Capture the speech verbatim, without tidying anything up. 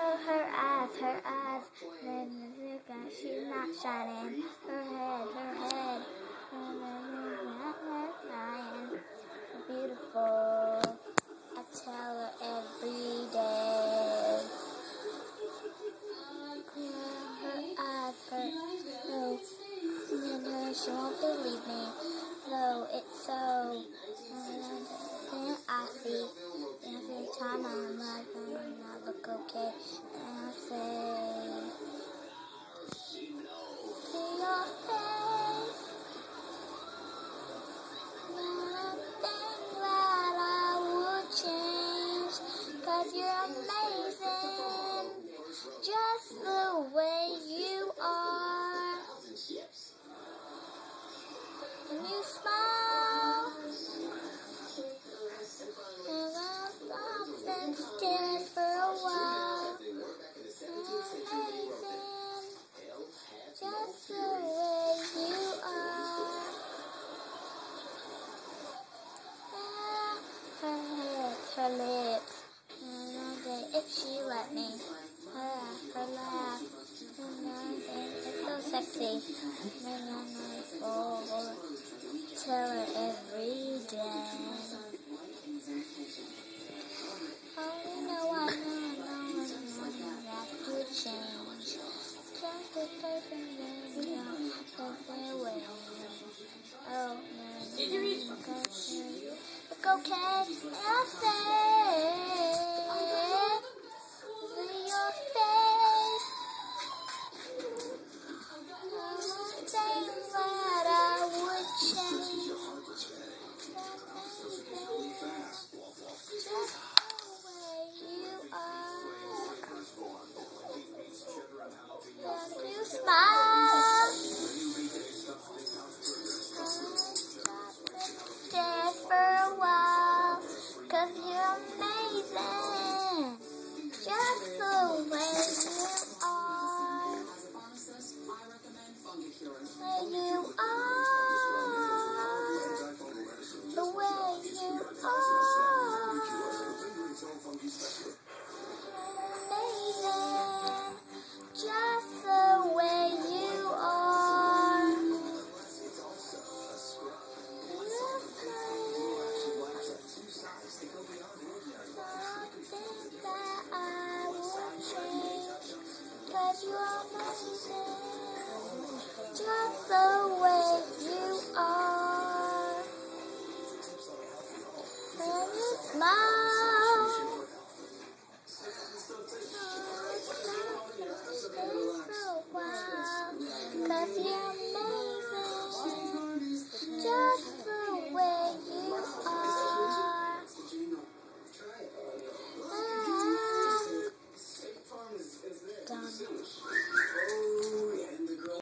Oh, her eyes, her eyes, she's not shining. Her head, her head, her crying. Beautiful, I tell her every day. Her eyes, her nose, and her, she won't believe me. Though it's so, then I see, every time I'm like, I look okay, and I say, to your face, one thing that I would change, 'cause you're amazing, just the way you are. And you smile, and I'll stop and stare for a while. Amazing, just the way you are. Yeah, her lips, her lips, and all day if she let me. Her, her laugh, and nothing, it's so sexy. And I'm like, oh, tell her every day. Oh, you know, I know, I know, I know, I have to change. Just the person that you know, take their way. Oh, no, because look okay, and I'll say, to your face, one thing that I would change. Just the way you are. And you smile. Stay for a while, 'cause you're amazing. Just the way you are. Way you are. The way you are. Amazing. Just the way you are. Nothing that I would change, 'cause you're amazing, just the way you are.